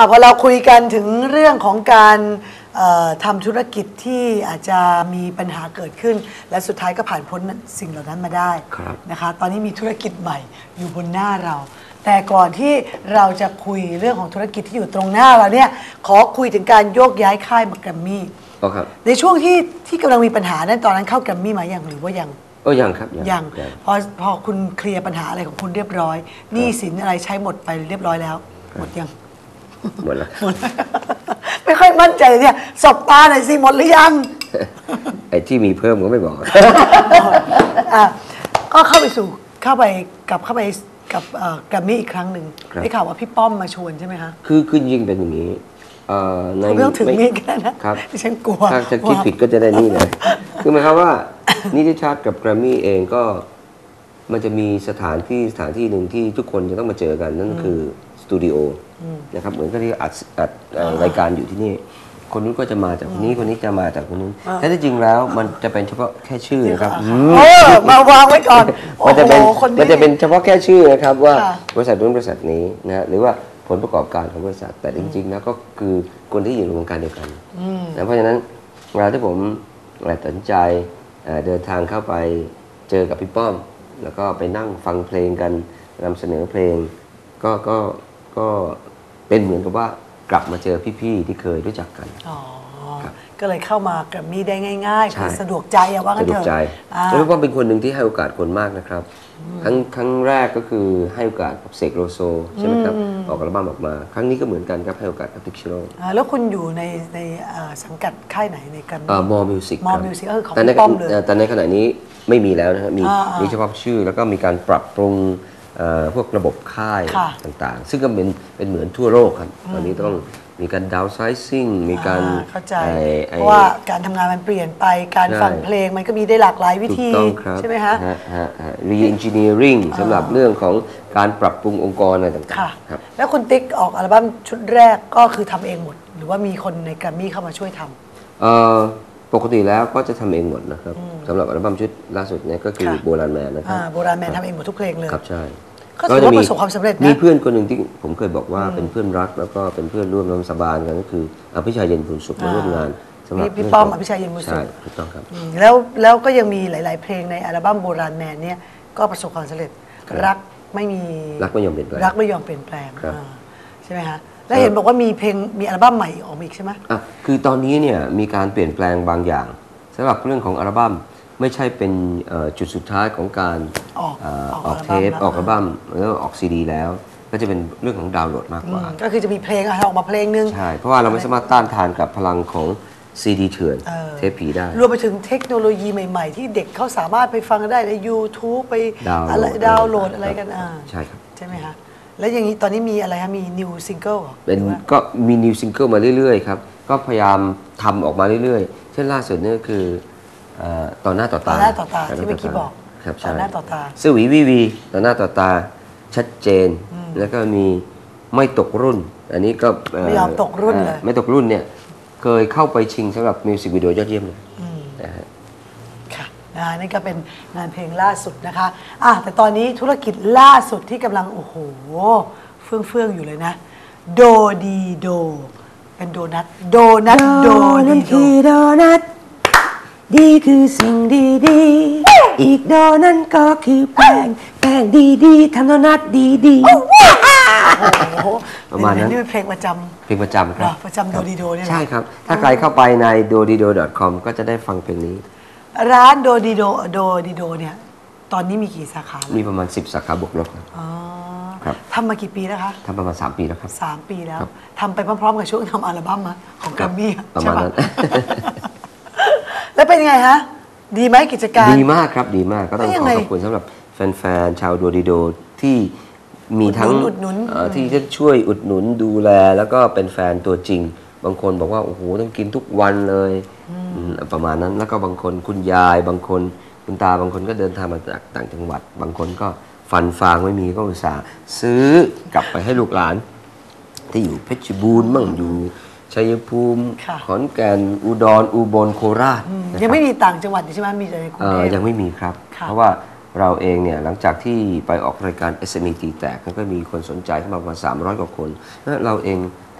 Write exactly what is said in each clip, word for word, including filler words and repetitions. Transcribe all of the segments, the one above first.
อ่าพอเราคุยกันถึงเรื่องของการทำธุรกิจที่อาจจะมีปัญหาเกิดขึ้นและสุดท้ายก็ผ่านพ้นสิ่งเหล่านั้นมาได้นะคะตอนนี้มีธุรกิจใหม่อยู่บนหน้าเราแต่ก่อนที่เราจะคุยเรื่องของธุรกิจที่อยู่ตรงหน้าเราเนี่ยขอคุยถึงการโยกย้ายค่ายมาแกรมมี่ในช่วงที่ที่กำลังมีปัญหานั้นตอนนั้นเข้าแกรมมี่มาอย่างหรือว่ายังโอ้ยังครับยังพอพอคุณเคลียร์ปัญหาอะไรของคุณเรียบร้อยหนี้สินอะไรใช้หมดไปเรียบร้อยแล้วหมดยังหมดแล้วหมดไม่ค่อยมั่นใจเนี่ยสบตาหน่อยสิหมดหรือยังไอ้ที่มีเพิ่มก็ไม่บอกก็เข้าไปสู่เข้าไปกลับเข้าไปกับแกรมมี่อีกครั้งหนึ่งได้ข่าวว่าพี่ป้อมมาชวนใช่ไหมคะคือคือยิงเป็นอย่างนี้ในเรื่องถึงนี่กันนะครับดิฉันกลัวถ้าจะคิดผิดก็จะได้นี่เลยคือหมายความว่านิติชาติกับแกรมมี่เองก็มันจะมีสถานที่สถานที่หนึ่งที่ทุกคนจะต้องมาเจอกันนั่นคือสตูดิโอนะครับเหมือนกับที่อัดอัดรายการอยู่ที่นี่คนนู้นก็จะมาจากคนนี้คนนี้จะมาจากคนนู้นแต่ที่จริงแล้วมันจะเป็นเฉพาะแค่ชื่อนะครับมาวางไว้ก่อนมันจะเป็นมันจะเป็นเฉพาะแค่ชื่อนะครับว่าบริษัทนู้นบริษัทนี้นะหรือว่าผลประกอบการของบริษัทแต่จริงๆแล้วก็คือคนที่อยู่ในวงการเดียวกันนะเพราะฉะนั้นเวลาที่ผมตัดสินใจเดินทางเข้าไปเจอกับพี่ป้อมแล้วก็ไปนั่งฟังเพลงกันนำเสนอเพลงก็ก็ก็เป็นเหมือนกับว่ากลับมาเจอพี่ๆที่เคยรู้จักกันอ๋อก็เลยเข้ามาแกรมมี่ได้ง่ายๆคือสะดวกใจอะว่ากันเถอะสะดวกใจแล้วพี่ป้อมเป็นคนหนึ่งที่ให้โอกาสคนมากนะครับครั้งครั้งแรกก็คือให้โอกาสกับเสกโลโซใช่ไหมครับออกอัลบั้มออกมาครั้งนี้ก็เหมือนกันครับให้โอกาสกับติ๊กชิโร่แล้วคุณอยู่ในในสังกัดค่ายไหนในแกรมมี่มอมิวสิกมอมิวสิกก็คือของพี่ป้อมเลยแต่ในขณะนี้ไม่มีแล้วนะครับมีมีเฉพาะชื่อแล้วก็มีการปรับปรุงพวกระบบค่ายต่างๆซึ่งก็เป็นเป็นเหมือนทั่วโลกครับตอนนี้ต้องมีการดาวไซซิ่งมีการเข้าใจเพราะว่าการทำงานมันเปลี่ยนไปการฟังเพลงมันก็มีได้หลากหลายวิธีใช่ไหมคะรีเอนจิเนียริงสำหรับเรื่องของการปรับปรุงองค์กรอะไรต่างๆครับแล้วคุณติ๊กออกอัลบั้มชุดแรกก็คือทำเองหมดหรือว่ามีคนในแกรมมี่เข้ามาช่วยทำปกติแล้วก็จะทำเองหมดนะครับสำหรับอัลบั้มชุดล่าสุดนี้ก็คือโบราณแมนนะครับโบราณแมนทำเองหมดทุกเพลงเลยครับใช่ก็ถือว่าประสบความสำเร็จนะมีเพื่อนคนหนึ่งที่ผมเคยบอกว่าเป็นเพื่อนรักแล้วก็เป็นเพื่อนร่วมน้ำสาบานกันก็คืออภิชัยเย็นบุญสุขมาร่วมงานสำหรับพี่ป้อมอภิชัยเย็นบุญสุขใช่ถูกต้องครับแล้วแล้วก็ยังมีหลายๆเพลงในอัลบั้มโบราณแมนเนี่ยก็ประสบความสำเร็จรักไม่มีรักไม่ยอมเปลี่ยนแปลงรักไม่ยอมเปลี่ยนแปลงใช่ไหมคะแล้วเห็นบอกว่ามีเพลงมีอัลบั้มใหม่ออกมาอีกใช่ไหมอ่ะคือตอนนี้เนี่ยมีการเปลี่ยนแปลงบางอย่างสำหรับเรื่องของอัลบั้มไม่ใช่เป็นจุดสุดท้ายของการออกออกเทปออกอัลบั้มหรือออกซีดีแล้วก็จะเป็นเรื่องของดาวน์โหลดมากกว่าก็คือจะมีเพลงออกมาเพลงนึงใช่เพราะว่าเราไม่สามารถต้านทานกับพลังของซีดีเถื่อนเทปผีได้รวมไปถึงเทคโนโลยีใหม่ๆที่เด็กเขาสามารถไปฟังได้ใน YouTube ไปอะไรดาวน์โหลดอะไรกันอ่าใช่ครับใช่ไหมคะแล้วอย่างนี้ตอนนี้มีอะไรคะมีนิวซิงเกิลเป็นก็มีนิวซิงเกิลมาเรื่อยๆครับก็พยายามทำออกมาเรื่อยๆเช่นล่าสุดนี่ก็คือต่อหน้าต่อตาต่อหน้าต่อตาที่เมื่อกี้บอกต่อหน้าต่อตาสวีวีวีต่อหน้าต่อตาชัดเจนแล้วก็มีไม่ตกรุ่นอันนี้ก็ไม่ยอมตกรุ่นเลยไม่ตกรุ่นเนี่ยเคยเข้าไปชิงสำหรับมิวสิกวิดีโอยอดเยี่ยมเลยค่ะนี่ก็เป็นงานเพลงล่าสุดนะคะอ่ะแต่ตอนนี้ธุรกิจล่าสุดที่กำลังโอ้โหเฟื่องเฟื่องอยู่เลยนะโดดีโดเป็นโดนัทโดนัทโดดีโดนัทดีคือสิ่งดีดีอีกโดนั่นก็คือแป้งแป้งดีดีทำโดนัทดีดีประมาณนั้นนี่เป็นเพลงประจำเพลงประจำครับประจำโดดีโดเนี่ยใช่ครับถ้าใครเข้าไปใน โดดีโด ดอท คอม ก็จะได้ฟังเพลงนี้ร้านโดดีโดโดดีโดเนี่ยตอนนี้มีกี่สาขามีประมาณสิบสาขาบวกลบครับทำมากี่ปีแล้วคะทำประมาณสามปีแล้วครับสามปีแล้วทำไปพร้อมๆกับช่วงทำอัลบั้มของแกรมมี่ประมาณนั้นแล้วเป็นยังไงฮะดีไหมกิจการดีมากครับดีมากก็ต้องขอขอบคุณสำหรับแฟนๆชาวโดดีโดที่มีทั้งที่จะช่วยอุดหนุนดูแลแล้วก็เป็นแฟนตัวจริงบางคนบอกว่าโอ้โหต้องกินทุกวันเลยประมาณนั้นแล้วก็บางคนคุณยายบางคนคุณตาบางคนก็เดินทางมาจากต่างจังหวัดบางคนก็ฟันฟางไม่มีก็อุตส่าห์ซื้อกลับไปให้ลูกหลานที่อยู่เพชรบูรณ์มั่งอยู่ชัยภูมิขอนแก่นอุดรอุบลโคราชยังไม่มีต่างจังหวัดใช่ไหมมีแต่ในกรุงเทพยังไม่มีครับเพราะว่าเราเองเนี่ยหลังจากที่ไปออกรายการ เอส เอ็ม อี ตีแตกก็มีคนสนใจเข้ามาประมาณสามร้อยกว่าคนแล้วเราเองท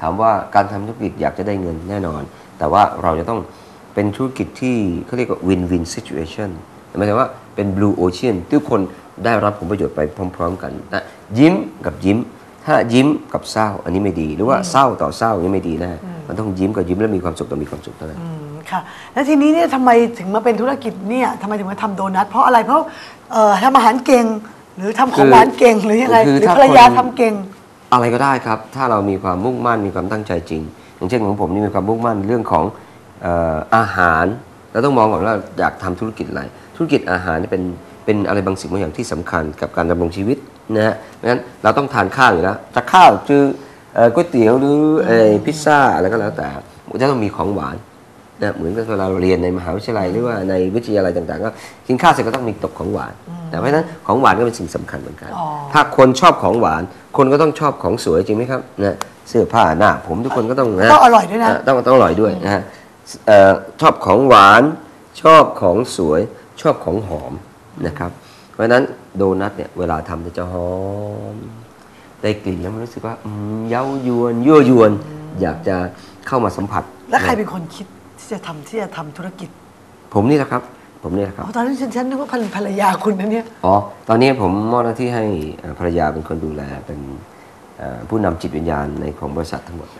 ถามว่าการทำธุรกิจอยากจะได้เงินแน่นอน แต่ว่าเราจะต้องเป็นธุรกิจที่เขาเรียกว่า win-win situation หมายถึงว่าเป็น blue ocean ทุกคนได้รับผลประโยชน์ไปพร้อมๆกันนะยิ้มกับยิ้มถ้ายิ้มกับเศร้าอันนี้ไม่ดีหรือว่าเศร้าต่อเศร้าอันนี้ไม่ดีแน่มันต้องยิ้มกับยิ้มแล้วมีความสุขต่อมีความสุขเท่านั้นค่ะแล้วทีนี้เนี่ยทำไมถึงมาเป็นธุรกิจเนี่ยทำไมถึงมาทำโดนัทเพราะอะไรเพราะเอ่อทำอาหารเก่งหรือทำของหวานเก่งหรือยังไงหรือภรรยาทำเก่งอะไรก็ได้ครับถ้าเรามีความมุ่งมั่นมีความตั้งใจจริงอย่างเช่นของผมนี่มีความมุ่งมั่นเรื่องของเอ่ออาหารเราต้องมองก่อนว่าอยากทำธุรกิจอะไรธุรกิจอาหารนี่เป็นเป็นอะไรบางสิ่งบางอย่างที่สำคัญกับการดำรงชีวิตนะฮะเพราะฉะนั้นเราต้องทานข้าวอยู่แล้วจะข้าวจือก๋วยเตี๋ยวหรือพิซซ่าอะไรก็แล้วแต่จะต้องมีของหวานนะเหมือนกับเวลาเราเรียนในมหาวิทยาลัยหรือว่าในวิทยาลัยต่างๆก็กินข้าวเสร็จก็ต้องมีตกของหวานแต่เพราะฉะนั้นของหวานก็เป็นสิ่งสำคัญเหมือนกันถ้าคนชอบของหวานคนก็ต้องชอบของสวยจริงไหมครับนะเสื้อผ้าหน้าผมทุกคนก็ต้องนะต้องอร่อยด้วยนะต้องต้องอร่อยด้วยนะฮะชอบของหวานชอบของสวยชอบของหอมนะครับเพราะฉะนั้นโดนัทเนี่ยเวลาทำจะหอมได้กลิ่นแล้วมันรู้สึกว่าเย้ายวนยั่วยวนอยากจะเข้ามาสัมผัสแล้วใครเป็นคนคิดที่จะทำที่จะทำธุรกิจผมนี่แหละครับผมนี่แหละครับตอนนั้นฉันฉันนึกว่าภรรยาคุณนะเนี่ยอ๋อตอนนี้ผมมอบหน้าที่ให้ภรรยาเป็นคนดูแลเป็นผู้นำจิตวิญญาณในของบริษัททั้งหมด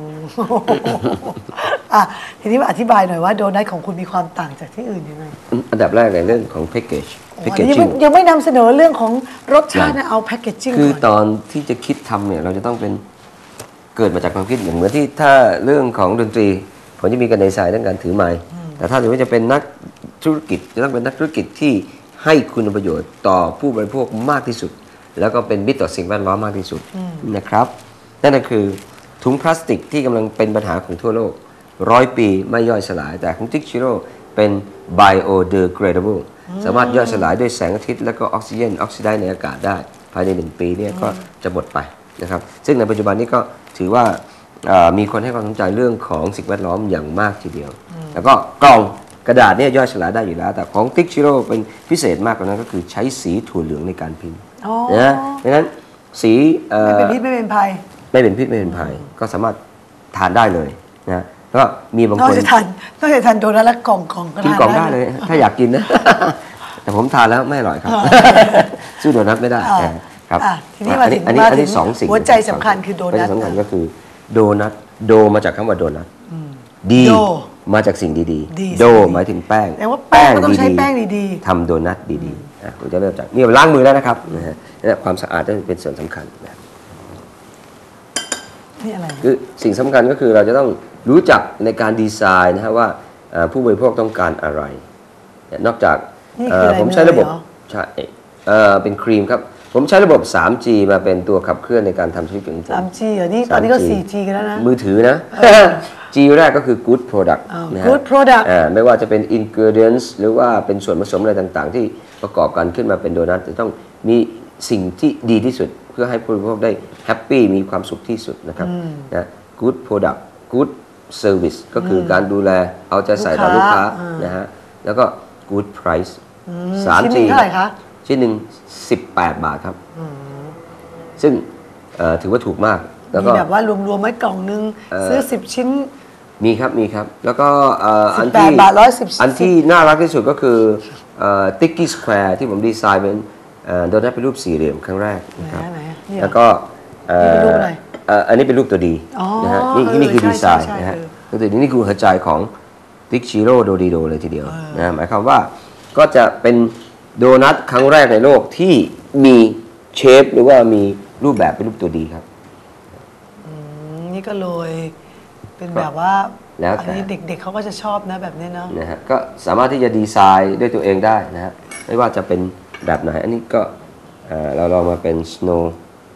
อ่ะทีนี้มาอธิบายหน่อยว่าโดนัทของคุณมีความต่างจากที่อื่นยังไงอันดับแรกในเรื่องของแพ็กเกจแพ็กเกจจิ้งยังไม่นำเสนอเรื่องของรสชาตินะเอาแพ็กเกจจิ้งคือตอนที่จะคิดทำเนี่ยเราจะต้องเป็นเกิดมาจากความคิดอย่างเหมือนที่ถ้าเรื่องของดนตรีผมจะมีกันในสายเรื่องการถือไมค์แต่ถ้าถือว่าจะเป็นนักธุรกิจจะต้องเป็นนักธุรกิจที่ให้คุณประโยชน์ต่อผู้บริโภคมากที่สุดแล้วก็เป็นมิตรต่อสิ่งแวดล้อมมากที่สุดนะครับนั่นก็คือถุงพลาสติกที่กำลังเป็นปัญหาของทั่วโลกร้อยปีไม่ย่อยสลายแต่ของติ๊กชิโร่เป็น biodegradable สามารถย่อยสลายด้วยแสงอาทิตย์และก็ออกซิเจนออกซิไดซ์ในอากาศได้ภายในหนึ่งปีเนี่ยก็จะหมดไปนะครับซึ่งในปัจจุบันนี้ก็ถือว่ามีคนให้ความสนใจเรื่องของสิ่งแวดล้อมอย่างมากทีเดียวแล้วก็กล่องกระดาษเนี่ยย่อยสลายได้อยู่แล้วแต่ของติ๊กชิโร่เป็นพิเศษมากกว่านั้นก็คือใช้สีถั่วเหลืองในการพิมพ์นะเพราะฉะนั้นสีไม่เป็นพิษไม่เป็นภัยไม่เป็นพิษไม่เป็นภัยก็สามารถทานได้เลยนะแล้วก็มีบางคนต้องจะทานต้องจะทานโดนัทและกล่องกล่องก็ทานกินกล่องได้เลยถ้าอยากกินนะแต่ผมทานแล้วไม่อร่อยครับสู้โดนัทไม่ได้ครับทีนี้มาถึงอันนี้อันนี้สองสิ่งหัวใจสำคัญคือโดนัทสำคัญก็คือโดนัทโดมาจากคำว่าโดนัทดีมาจากสิ่งดีๆโดหมายถึงแป้งแต่ว่าแป้งก็ต้องใช้แป้งดีๆทำโดนัทดีๆผมจะเริ่มจากนี่ล้างมือแล้วนะครับนะฮะความสะอาดเป็นส่วนสำคัญนะนี่อะไรคือสิ่งสำคัญก็คือเราจะต้องรู้จักในการดีไซน์นะฮะว่าผู้บริโภคต้องการอะไรนอกจากผมใช้ระบบใช่เป็นครีมครับผมใช้ระบบ ทรี จี มาเป็นตัวขับเคลื่อนในการทำธุรกิจของผมทรี จี เหรอนี่ตอนนี้ก็ โฟร์ จี กันแล้วนะมือถือนะ G แรกก็คือ good product นะฮะ good product ไม่ว่าจะเป็น ingredients หรือว่าเป็นส่วนผสมอะไรต่างๆที่ประกอบกันขึ้นมาเป็นโดนัทจะต้องมีสิ่งที่ดีที่สุดเพื่อให้ผู้บริโภคได้แฮปปี้มีความสุขที่สุดนะครับนะ good product good service ก็คือการดูแลเอาใจใส่ต่อลูกค้านะฮะแล้วก็ good price ทรี จีเท่าไหร่คะชิ้นหนึ่งสิบแปดบาทครับซึ่งถือว่าถูกมากแล้วก็มีแบบว่ารวมๆไว้กล่องนึงซื้อสิบชิ้นมีครับมีครับแล้วก็อันที่อันที่น่ารักที่สุดก็คือติ๊กกี้สแควร์ที่ผมดีไซน์เป็นโดนัทเป็นรูปสี่เหลี่ยมครั้งแรกนะครับแล้วก็อันนี้เป็นรูปตัวดีนะฮะนี่นี่คือดีไซน์นะฮะตัวนี้นี่คือหัวใจของติ๊กชิโร่โดดีโดเลยทีเดียวนะหมายความว่าก็จะเป็นโดนัทครั้งแรกในโลกที่มีเชฟหรือว่ามีรูปแบบเป็นรูปตัวดีครับนี่ก็เลยเป็นแบบว่าอันนี้เด็กๆเขาก็จะชอบนะแบบนี้เนาะนะฮะก็สามารถที่จะดีไซน์ด้วยตัวเองได้นะฮะไม่ว่าจะเป็นแบบไหนอันนี้ก็เราลองมาเป็นสโนว์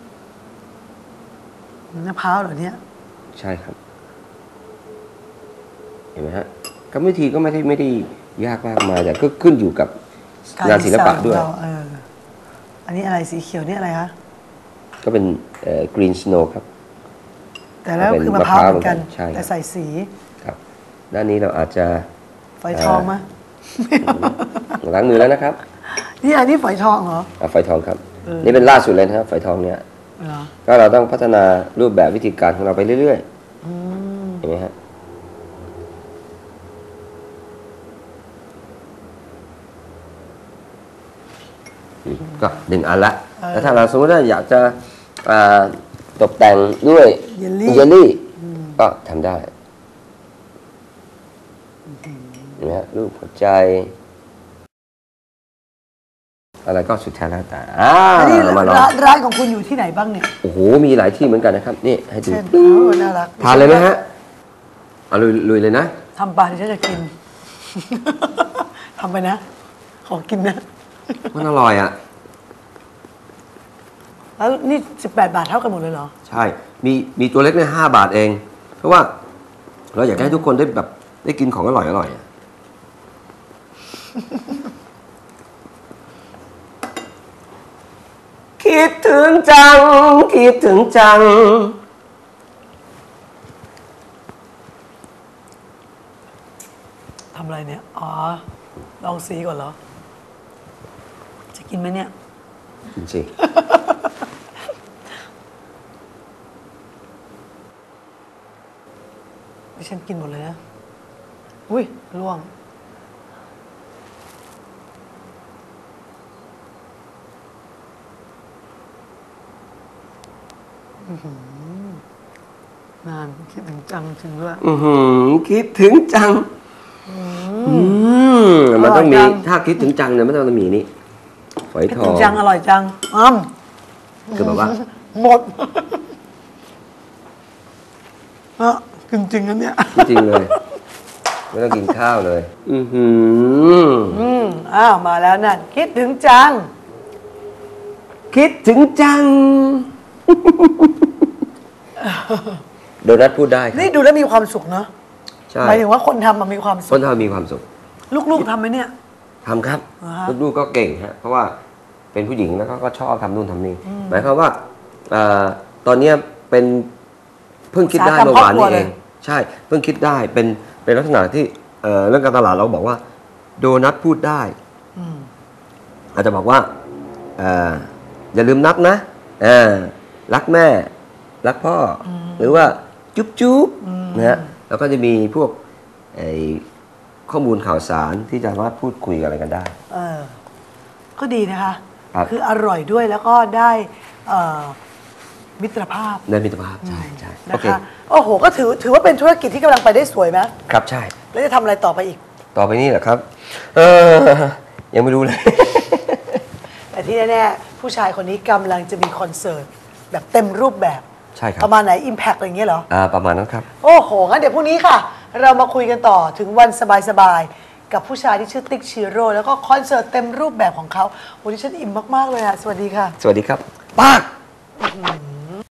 มะพร้าวเหรอเนี่ยใช่ครับเห็นไหมฮะกรรมวิธีก็ไม่ได้ไม่ได้ยากมากมายแต่ก็ขึ้นอยู่กับงานศิลปะด้วยอันนี้อะไรสีเขียวนี่อะไรคะก็เป็นกรีนสโนว์ครับแต่แล้วคือมะพร้าวเหมือนกันแต่ใส่สีครับด้านนี้เราอาจจะฝอยทองมั้ยล้างมือแล้วนะครับนี่อันนี้ฝอยทองเหรอฝอยทองครับนี่เป็นล่าสุดเลยนะครับฝอยทองเนี่ยก็เราต้องพัฒนารูปแบบวิธีการของเราไปเรื่อยเห็นไหมฮะก็หนึ่งอันละแล้วถ้าเราสมมติว่าอยากจะตกแต่งด้วยเยลลี่ก็ทำได้เห็นไหมฮะรูปหัวใจอะไรก็สุดแท้แล้วแต่อ่ามาลองร้านของคุณอยู่ที่ไหนบ้างเนี่ยโอ้โหมีหลายที่เหมือนกันนะครับนี่ให้ดูน่ารักทานเลยไหมฮะเอาลุยลุยเลยนะทำปลาที่ฉันจะกินทำไปนะขอกินนะมันอร่อยอ่ะแล้วนี่สิบแปดบาทเท่ากันหมดเลยเหรอใช่มีมีตัวเล็กเนี่ยห้าบาทเองเพราะว่าเราอยากให้ทุกคนได้แบบได้กินของอร่อยอร่อยคิดถึงจังคิดถึงจังทำอะไรเนี่ยอ๋อลองสีก่อนเหรอจะกินไหมเนี่ยกินสิดิฉันกินหมดเลยนะอุ้ยร่วงนานคิดถึงจังจริงด้วยอือหือคิดถึงจังอืมมันต้องมีถ้าคิดถึงจังเนี่ยมันต้องมีนี่ฝอยทองคิดถึงจังอร่อยจังอ้ำคือแบบว่าหมดอ่ะกินจริงอันเนี้ยจริงเลยไม่ต้องกินข้าวเลยอือหืออืมอ้าวมาแล้วนั่นคิดถึงจังคิดถึงจังโดนัทพูดได้นี่ดูแล้วมีความสุขเนาะใช่หมายถึงว่าคนทำมันมีความสุขคนทำมีความสุขลูกๆทำไหมเนี่ยทำครับลูกๆก็เก่งฮะเพราะว่าเป็นผู้หญิงแล้วก็ชอบทำนู่นทำนี่หมายความว่าตอนนี้เป็นเพิ่งคิดได้เมื่อวานนี้เองใช่เพิ่งคิดได้เป็นเป็นลักษณะที่เรื่องการตลาดเราบอกว่าโดนัทพูดได้อาจจะบอกว่าอย่าลืมนับนะรักแม่รักพ่อหรือว่าจุ๊บจุ๊บนะฮะแล้วก็จะมีพวกข้อมูลข่าวสารที่จะสามารถพูดคุยอะไรกันได้เออก็ดีนะคะคืออร่อยด้วยแล้วก็ได้มิตรภาพได้มิตรภาพใช่ใช่นะคะโอ้โหก็ถือถือว่าเป็นธุรกิจที่กำลังไปได้สวยไหมครับใช่แล้วจะทำอะไรต่อไปอีกต่อไปนี่เหรอครับเออยังไม่รู้เลยแต่ที่แน่ๆผู้ชายคนนี้กำลังจะมีคอนเสิร์ตแบบเต็มรูปแบบใช่ครับประมาณไหน Impact อะไรอย่างเงี้ยเหรออ่าประมาณนั้นครับโอ้โหงั้นเดี๋ยวพรุ่งนี้ค่ะเรามาคุยกันต่อถึงวันสบายๆกับผู้ชายที่ชื่อติ๊กชิโร่แล้วก็คอนเสิร์ตเต็มรูปแบบของเขาวันนี้ฉันอิ่มมากๆเลยค่ะสวัสดีค่ะสวัสดีครับป้า